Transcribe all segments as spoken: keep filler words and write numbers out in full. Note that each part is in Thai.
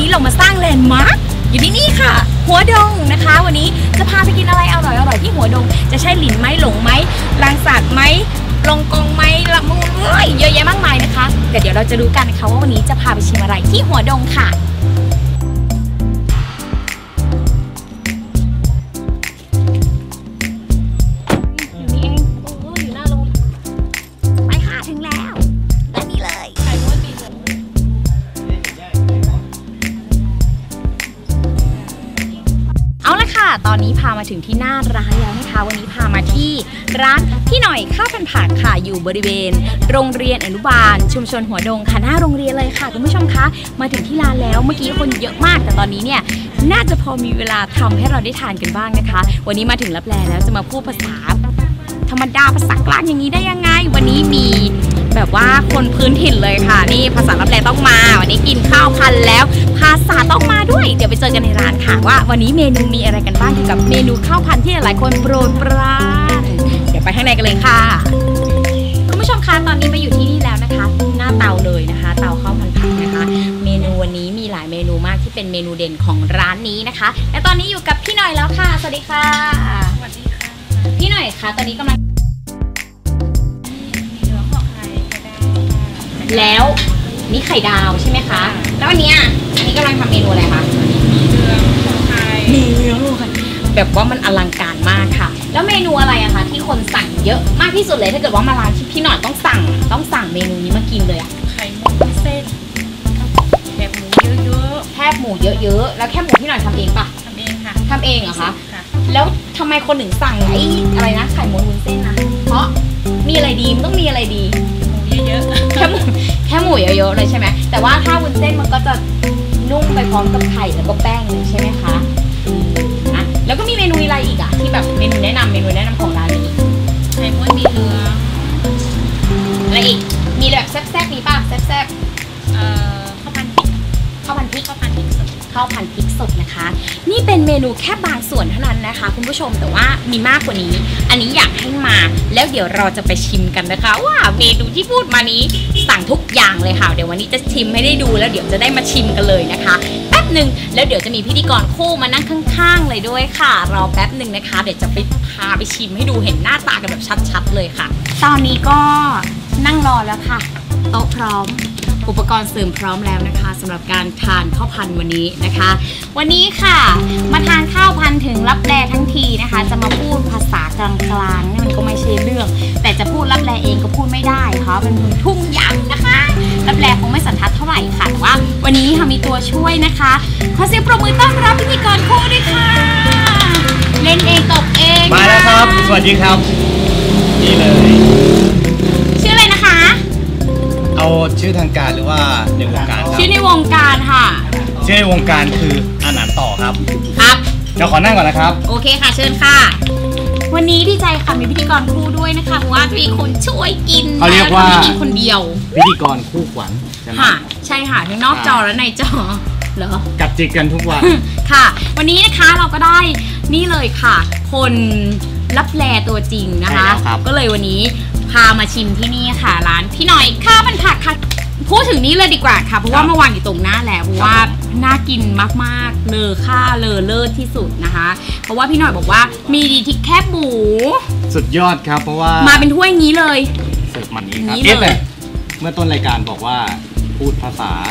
เรามาสร้างแลนด์มาร์คอยู่ที่นี่ค่ะหัวดงนะคะวันนี้จะพาไปกินอะไรอร่อยอร่อยที่หัวดงจะใช่หลินไหมหลงไหมลางสักไหมลงกองไหมละมุนเอ้ยเยอะแยะมากมายนะคะแต่เดี๋ยวเราจะดูกันนะคะว่าวันนี้จะพาไปชิมอะไรที่หัวดงค่ะตอนนี้พามาถึงที่หน้าร้านแล้วนะคะวันนี้พามาที่ร้านพี่หน่อยข้าวพันผักค่ะอยู่บริเวณโรงเรียนอนุบาลชุมชนหัวดงค่ะหน้าโรงเรียนเลยค่ะคุณผู้ชมคะมาถึงที่ร้านแล้วเมื่อกี้คนเยอะมากแต่ตอนนี้เนี่ยน่าจะพอมีเวลาทำให้เราได้ทานกันบ้างนะคะวันนี้มาถึงลับแลแล้วจะมาพูดภาษาธรรมดาภาษากลางอย่างนี้ได้ยังไงวันนี้มีแบบว่าคนพื้นถิ่นเลยค่ะนี่ภาษาลับแลต้องมาวันนี้กินข้าวพันแล้วภาษาต้องมาด้วยเดี๋ยวไปเจอกันในร้านค่ะว่าวันนี้เมนูมีอะไรกันบ้างเกี่ยวกับเมนูข้าวพันที่หลายคนโปรดปรานเดี๋ยวไปข้างในกันเลยค่ะคุณผู้ชมคะตอนนี้มาอยู่ที่นี่แล้วนะคะหน้าเตาเลยนะคะเตาข้าวพันผักนะคะเมนูวันนี้มีหลายเมนูมากที่เป็นเมนูเด่นของร้านนี้นะคะและตอนนี้อยู่กับพี่หน่อยแล้วค่ะสวัสดีค่ะสวัสดีค่ะพี่หน่อยคะตอนนี้กำลังแล้วนี่ไข่ดาวใช่ไหมคะแล้วอันนี้อันนี้กำลังทำเมนูอะไรคะมีเนื้อของไทยเนื้อแบบว่ามันอลังการมากค่ะแล้วเมนูอะไรอะคะที่คนสั่งเยอะมากที่สุดเลยถ้าเกิดว่ามาร้านที่พี่หน่อยต้องสั่งต้องสั่งเมนูนี้มากินเลยอะไข่มุกเส้นแคบหมูเยอะๆแคบหมูเยอะๆแล้วแคบหมูพี่หน่อยทำเองปะทำเองค่ะทำเองเหรอคะแล้วทำไมคนถึงสั่งไอ้อะไรนะไข่มุกวุ้นเส้นนะเพราะมีอะไรดีมันต้องมีอะไรดีเยอะๆแค่หมูแค่หมูเยอะๆเลยใช่ไหมแต่ว่าถ้าวุ้นเส้นมันก็จะนุ่มไปพร้อมกับไข่แล้วก็แป้งเลยใช่ไหมคะอ่ะแล้วก็มีเมนูอะไรอีกอะที่แบบเมนูแนะนำเมนูแนะนำของร้านนี้ไข่ม้วนมีเนื้ออะไรอีกมีแบบแซ่บๆมีป่ะแซ่บๆเอ่อข้าวพันพริกข้าวพันพริกข้าวพันพริกสดข้าวพันพริกสดนะคะนี่เป็นเมนูแค่บางส่วนเท่านั้นนะคะคุณผู้ชมแต่ว่ามีมากกว่านี้อันนี้อยากให้มาแล้วเดี๋ยวเราจะไปชิมกันนะคะว่าเมนูที่พูดมานี้สั่งทุกอย่างเลยค่ะเดี๋ยววันนี้จะชิมให้ได้ดูแล้วเดี๋ยวจะได้มาชิมกันเลยนะคะแป๊บหนึ่งแล้วเดี๋ยวจะมีพิธีกรคู่มานั่งข้างๆเลยด้วยค่ะรอแป๊บหนึ่งนะคะเดี๋ยวจะไปพาไปชิมให้ดูเห็นหน้าตากันแบบชัดๆเลยค่ะตอนนี้ก็นั่งรอแล้วค่ะโต๊ะพร้อมอุปกรณ์เสริมพร้อมแล้วนะคะสำหรับการทานข้าวพันวันนี้นะคะวันนี้ค่ะมาทานข้าวพันถึงลับแลทั้งทีนะคะจะมาพูดภาษากลางๆนี่มันก็ไม่ใช่เรื่องแต่จะพูดลับแลเองก็พูดไม่ได้เพราะเป็นเมืองทุ่งยักษ์นะคะลับแลคงไม่สันทัดเท่าไหร่ค่ะแต่ว่าวันนี้ค่ะมีตัวช่วยนะคะขอเสียงปรบมือต้อนรับพิธีกรคู่ด้วยค่ะเล่นเองตบเองมาแล้วครับสวัสดีครับนี่เลยชื่ออะไรนะคะเอาชื่อทางการหรือว่าในวงการครับชื่อในวงการค่ะชื่อในวงการคืออาหารต่อครับครับเดี๋ยวขอนั่งก่อนนะครับโอเคค่ะเชิญค่ะวันนี้ดีใจค่ะมีพิธีกรคู่ด้วยนะคะเพราะว่ามีคนช่วยกินเขาเรียกว่าไม่กินคนเดียวพิธีกรคู่ขวัญค่ะใช่ค่ะทั้งนอกจอและในจอเหรอกัดจิกกันทุกวันค่ะวันนี้นะคะเราก็ได้นี่เลยค่ะคนลับแลตัวจริงนะคะก็เลยวันนี้พามาชิมที่นี่ค่ะร้านพี่หน่อยข้าวพันผักค่ะพูดถึงนี้เลยดีกว่าค่ะเพราะว่าเมื่อวานอยู่ตรงหน้าแล้วเพราะว่าน่ากินมากๆเลอค่าเลอเลิศที่สุดนะคะเพราะว่าพี่หน่อยบอกว่ามีดีที่แคบหมูสุดยอดครับเพราะว่ามาเป็นถ้วยงี้เลยเสิร์ฟมันนี้ครับเอ๊ะแต่เมื่อต้นรายการบอกว่าพูดภาษา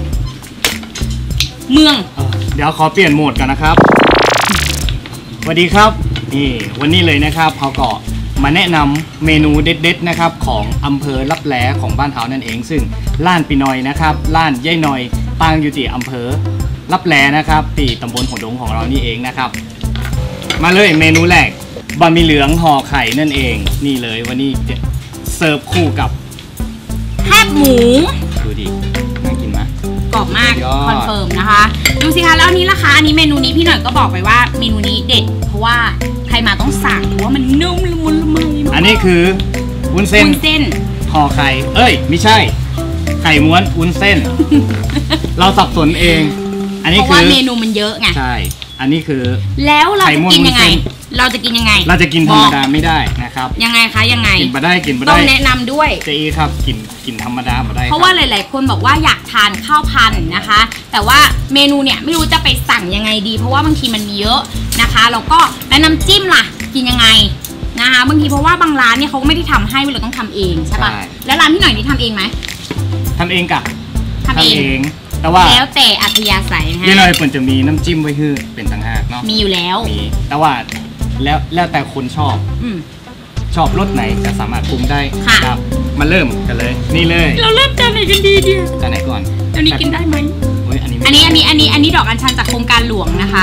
เมืองเดี๋ยวขอเปลี่ยนโหมดกันนะครับสวัสดีครับนี่วันนี้เลยนะครับเขาก็มาแนะนำเมนูเด็ดๆนะครับของอำเภอลับแลของบ้านเขานั่นเองซึ่งร้านปีนอยนะครับร้านย่ายนอยตั้งอยู่ที่อำเภอลับแลนะครับตีตำบลหัวดงของเรานี่เองนะครับมาเลยเมนูแรกบะหมี่เหลืองห่อไข่นั่นเองนี่เลยวันนี้จะเสิร์ฟคู่กับแคบหมูดูดิน่ากินไหมกรอบมากคอนเฟิร์มนะคะดูสิคะแล้วนี้ราคาอันนี้เมนูนี้พี่หน่อยก็บอกไปว่าเมนูนี้เด็ดเพราะว่าใครมาต้องสั่งเพราะว่ามันนุ่มละมุนละไมอันนี้คือวุ้นเส้นวุ้นเส้นห่อไข่เอ้ยไม่ใช่ไข่ม้วนวุ้นเส้นเราสับสนเองอันนี้คือเพราะว่าเมนูมันเยอะไงใช่อันนี้คือแล้วเราจะกินยังไงเราจะกินยังไงเราจะกินธรรมดาไม่ได้นะครับยังไงคะยังไงกินมาได้กินมาต้อได้งแนะนำด้วยเจ๊ครับกินกินธรรมดามาได้เพราะว่าหลาย ๆ คนบอกว่าอยากทานข้าวพันธุ์นะคะ แต่ว่าเมนูเนี่ยไม่รู้จะไปสั่งยังไงดี เพราะว่าบางทีมันมีเยอะนะคะแล้วก็แล้วน้ำจิ้มล่ะกินยังไงนะคะบางทีเพราะว่าบางร้านเนี่ยเขาก็ไม่ได้ทำให้เราต้องทำเองใช่ปะแล้วร้านพี่หน่อยนี่ทำเองไหมทำเองกับทำเองแต่ว่าแล้วแต่อัธยาศัยนะฮะยี่หน่อยควรจะมีน้ำจิ้มไว้คือเป็นต่างหากเนาะมีอยู่แล้วมีแต่ว่าแล้วแล้วแต่คนชอบอืมชอบรสไหนก็สามารถปรุงได้ค่ะครับมาเริ่มกันเลย นี่เลยเราเริ่มจานไหนกันดีดีจานไหนก่อนตัวนี้กินได้ไหมเฮ้ยอันนี้ไม่อันนี้อันนี้อันนี้อันนี้ดอกอัญชันจากโครงการหลวงนะคะ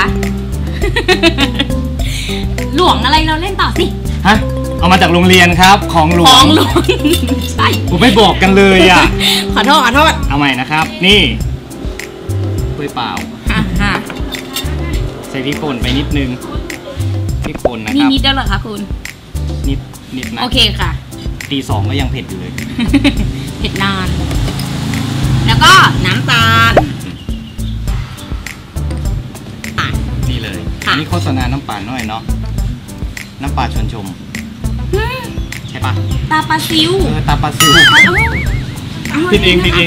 หลวงอะไรเราเล่นต่อสิฮะเอามาจากโรงเรียนครับของหลวของ งหลวง ใช่ผมไม่บอกกันเลยอ่ะขอโทษขอโทษเอาใหม่นะครับ นี่ถ้วยเปล่าอ่ะฮะใส่พริกป่นไปนิดนึงพริกป่นนะนี่ครับนิดเดียวเหรอคะคุณนิดนิดนะโอเคค่ะตีสองก็ยังเผ็ดอยู่เลยเผ็ดนาน แล้วก็น้ำตาลอ่ะนี่เลยค่ะอันนี้โฆษณาน้ำปลาหน่อยเนาะน้ำปลาชวนชมอืมใช่ปะตาปลาซิวเออตาปลาซิวเอาผิดเองผิดเอง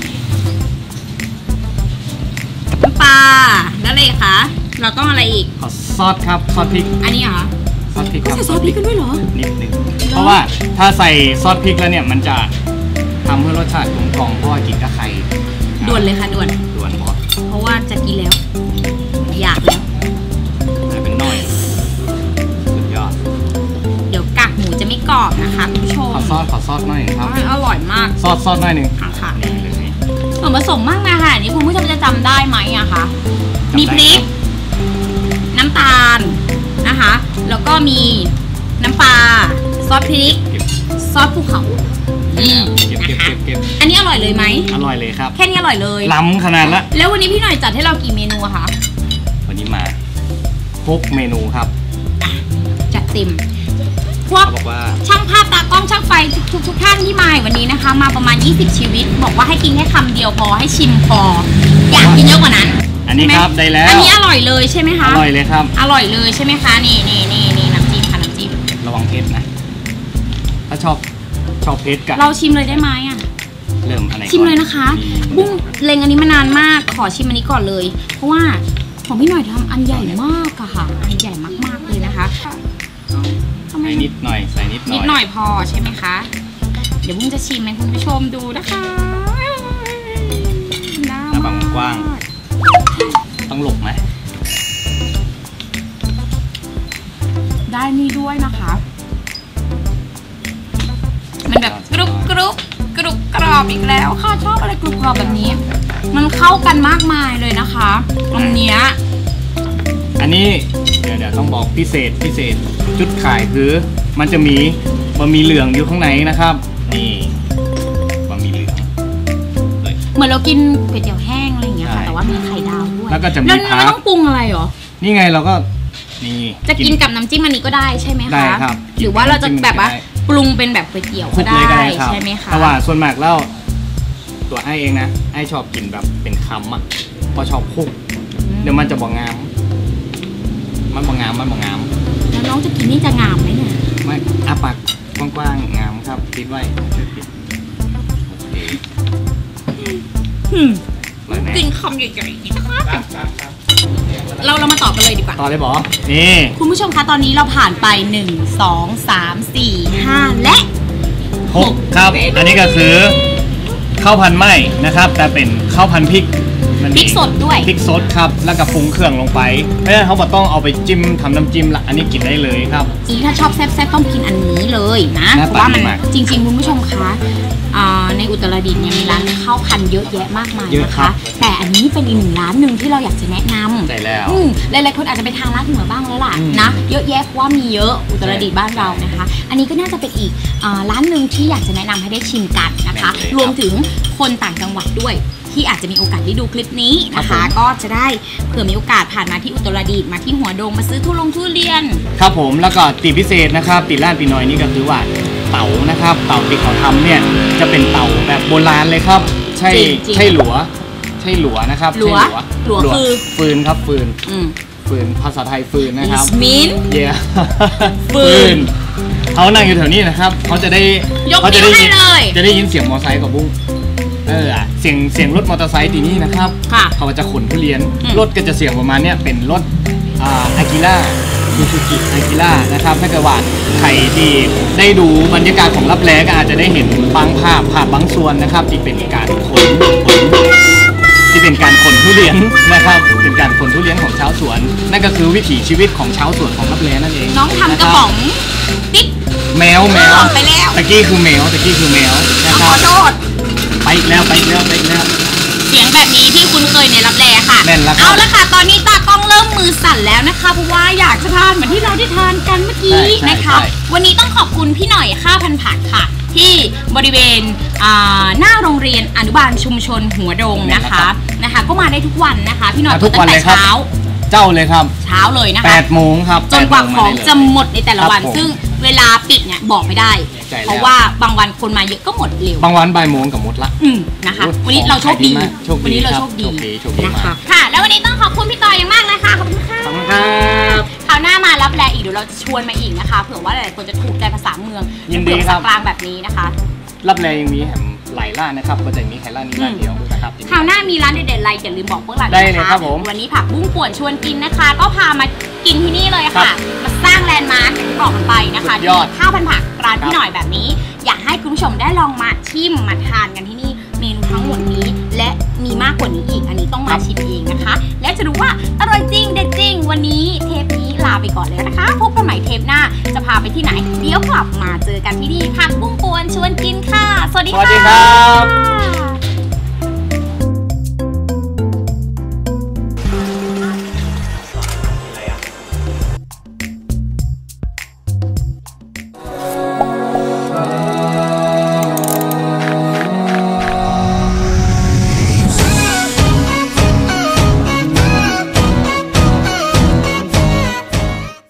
น้ำปลาแล้วอะไรคะ เราต้องอะไรอีกขอซอสครับซอสพริกอันนี้เหรอซอสพริกคก็รับใส่ซอสพริกกันด้วยเหรอนิดนึงเพราะว่าถ้าใส่ซอสพริกแล้วเนี่ยมันจะทำให้รสชาติกลมกล่อมเพราะว่ากินกับไข่ด่วนเลยค่ะด่วนด่วนพอเพราะว่าจะกินแล้ว อยากแล้วใส่เป็นหน่อยสุดยอดเดี๋ยวกากหมูจะไม่กรอบนะคะคุณผู้ชมขอซอสขอซอสหน่อยครับอร่อยมากซอสซอสหน่อยหนึ่งค่ะค่ะนี่เลยส่วนผสมมากมายค่ะนี่คุณผู้ชมจะจำได้ไหมอะคะจำได้มีพริก น้ำตาลนะคะ แล้วก็มีน้ำปลาซอสพริกเก็บซอสภูเขานี่เก็บเก็บนะคะเก็บเก็บอันนี้อร่อยเลยไหมอร่อยเลยครับแค่นี้อร่อยเลยล้ำขนาดละแล้ววันนี้พี่หน่อยจัดให้เรากี่เมนูอะคะวันนี้มาหกเมนูครับจัดเต็มพวกเขาบอกว่าช่างภาพตากล้องช่างไฟทุกทุกท่านที่มาวันนี้นะคะ มาประมาณยี่สิบชีวิต บอกว่าให้กินแค่คำเดียวพอให้ชิมพอ อยากกินเยอะกว่านั้นอันนี้ครับได้แล้วอันนี้อร่อยเลยใช่ไหมอคะร่อยเลยครับอร่อยเลยใช่ไหมคะนี่นี่นี่นี่น้ำจิ้มค่ะน้ำจิ้มระวังเผ็ดนะ ถ้าชอบชอบเผ็ดกันเราชิมเลยได้ไหมอ่ะเริ่มอันไหนก่อนชิมเลยนะคะ บุ้งเล็งอันนี้มานานมากขอชิมอันนี้ก่อนเลย เพราะว่าของพี่หน่อยทำอันใหญ่มากอะค่ะอันใหญ่มากๆเลยนะคะทำไมใส่นิดหน่อยใส่นิดหน่นิอดยหน่อยพอใช่ไหมคะ เดี๋ยวบุ้งจะชิมให้คุณผู้ชมดูนะคะน่าหน้าบังมากกว้าง ต้องหลบไหมได้นี่ด้วยนะคะ มันแบบกรุบกรุบกรุบกรอบอีกแล้วค่ะชอบอะไรกรุบกรอบแบบนี้ มันเข้ากันมากมายเลยนะคะอันเนี้ยอันนี้เดี๋ยวเดี๋ยวต้องบอกพิเศษพิเศษจุดขายคือมันจะมีบะหมี่เหลืองอยู่ข้างในนะครับ นี่บะหมี่เหลืองเลยเหมือนเรากินก๋วยเตี๋ยวแห้งอะไรอย่างเงี้ยค่ะใช่แต่ว่ามีไข่ดาวด้วยแล้วก็จะมีแล้วผักไม่ต้องปรุงอะไรเหรอนี่ไงเราก็นี่จะกินกับน้ำจิ้มอันนี้ก็ได้ใช่ไหมคะได้ครับหรือว่าเราจะแบบว่าได้ปรุงเป็นแบบก๋วยเตี๋ยวคลุก็กเลยได้ก็ได้ครับใช่ไหมคะแต่ว่าส่วนมากแล้วตัวไอ้เองนะไอ้ชอบกินแบบเป็นคำอ่ะเพราะชอบคลุก เดี๋ยวมันจะบ่งาม มันบ่งามมันบ่งามแล้วน้องจะกินนี่จะงามไหมเนี่ยไม่อาปากกว้างๆงามครับปิดไว้ช่วยปิดโอเคอืมอร่อยไหมกินคำใหญ่ๆนะคะเราเรามาต่อกันเลยดีกว่าต่อเลยบอนี่คุณผู้ชมคะตอนนี้เราผ่านไปหนึ่ง สอง สาม สี่ ห้าและหกครับ อันนี้ก็คือข้าวพันธุ์ไหม้นะครับ แต่เป็นข้าวพันธุ์พริกนั่นพริกเองสดด้วยพริกสดครับ แล้วก็ปรุงเครื่องลงไปเพราะฉะนั้นเขาบอกต้องเอาไปจิ้มทำน้ำจิ้มละอันนี้กินได้เลยครับอีถ้าชอบแซ่บๆต้องกินอันนี้เลยนะหน้าเพราะว่ามันตาดีมากจริงๆคุณผู้ชมคะอ่าในอุตรดิตถ์เนี่ยมีร้านข้าวพันธุ์เยอะแยะมากมายเยอะนะครัคะบแต่อันนี้เป็นอีกหนึ่งร้านหนึ่งที่เราอยากจะแนะนำใช่แล้วอืมหลายๆคนอาจจะไปทานร้านเหนือบ้างแล้วล่ะอืมนะเยอะแยะเพราะว่ามีเยอะอุตรดิตถ์บ้านเรานะคะ อันนี้ก็น่าจะเป็นอีกอ่าร้านหนึ่งที่อยากจะแนะนำให้ได้ชิมกันนะคะแน่เลยครับรวมถึงคนต่างจังหวัดด้วย ที่อาจจะมีโอกาสได้ดูคลิปนี้นะครัคะบผมก็จะได้เผื่อมีโอกาสผ่านมาที่อุตรดิตถ์มาที่หัวโดงมาซื้อทุลงทุเรียนครับผมแล้วก็ติพิเศษนะครับติร้านปีน้อยนี่ก็คือว่าเต๋านะครับเต๋าที่เขาทำเนี่ยจะเป็นเต๋าแบบโบราณเลยครับ ใช่จริงๆใช่หลัว ใช่หลัวนะครับหลัวใช่หลัวคือฟืนครับฟืนอืมฟืนภาษาไทยฟืนนะครับ It's mean เย่ฟืฟืนนเขานั่งอยู่แถวนี้นะครับเขาจะได้ยกเขาจะนิ้วได้ให้ยินเลยจะได้ยินเสียงมอเตอร์ไซค์กับบุ้งเออเสียงเสียงรถมอเตอร์ไซค์ทีนี้นะครับค่ะเขาจะขนทุเรียนอืมรถก็จะเสียงประมาณเนี้ยเป็นรถอ่าอากิล่าซูซูกิอากิล่านะครับถ้าเกิดว่าใครที่ได้ดูบรรยากาศของรับแลก็อาจจะได้เห็นบางภาพภาพบางส่วนนะครับที่เป็นการขนขนที่เป็นการขนทุเรียนนะครับเป็นการขนทุเรียนของชาวสวน นั่นก็คือวิถีชีวิตของชาวสวนของรับแลนั่นเองน้องทำกระป๋องติ๊กแมวแมวออกไปแล้วตะกี้คือแมวตะกี้คือแมวนะคขรัอบ โทษไปอีกแล้วไปอีกแล้วไปอีกแล้วเสียงแบบนี้ที่คุณเคยในรับแลค่ะแม่นแล้วครับเอาละค่ะ ตอนนี้ตากล้องเริ่มมือสั่นแล้วนะคะ เพราะว่าอยากจะทานเหมือนที่เราได้ทานกันเมื่อกี้ใช่ใช่นะคะใช่วันนี้ต้องขอบคุณพี่หน่อยข้าวพันผักค่ะ ที่บริเวณอ่าหน้าโรงเรียนอนุบาลชุมชนหัวดงนะคะนะคะ ก็มาได้ทุกวันนะคะ พี่หน่อยมาเปิทุดกตั้วันงแต่เลยครับเช้าเจ้าเลยครับเช้าเลยนะคะแปดโมงครับจนกว่าแปดขโมองมาได้เลยจะหมดในแต่ละวันครับผมซึ่งเวลาปิดเนี่ยบอกไม่ได้ใช่แล้วเพราะว่าบางวันคนมาเยอะก็หมดเร็วบางวันบ่ายโมงกับหมดละอืมนะคะโอ้วันนี้เราโชคดีขายดีมากโชคดีวันนี้เราครับโชคดีโชคดีโชคดีนะมากคะค่ะ แล้ววันนี้ต้องขอบคุณพี่ต่อยอย่างมากนะคะขอบคุณค่ะขอบคุณครับคราวหน้ามารับแลอีกเดี๋ยวเราจะชวนมาอีกนะคะเผื่อว่าหลายๆคนจะถูกใจภาษาเมืองยินดีครับภาษากลางแบบนี้นะคะรับแรงยังมีแหมหลายร้านนะครับก็จะมีแค่ร้านนี้ร้านเดียวนะครับคราวหน้ามีร้านเด็ดๆอะไรอย่าลืมบอกพวกเราได้เลยนะคะครับผมวันนี้ผักบุ้งป่วนชวนกินนะคะ ก็พามากินที่นี่เลยครัค่ะบมาสร้างแลนด์มาร์คอย่างที่บอกกันไปนะคะสุดยอดที่ข้าวพันผักร้านครับพี่หน่อยแบบนี้ อยากให้คุณผู้ชมได้ลองมาชิมมาทานกันที่นี่เมนูทั้งหมดนี้ และมีมากกว่านี้อีกอันนี้ต้องมาชิมเองนะคะ และจะรู้ว่าอร่อยจริงเด็ดจริง วันนี้เทปนี้ลาไปก่อนเลยนะคะ พบกันใหม่เทปหน้าจะพาไปที่ไหน เดี๋ยวกลับมาเจอกันที่นี่ผักบุ้งป่วนชวนกินค่ะ สวัสดีสวัสค่ะดีครับ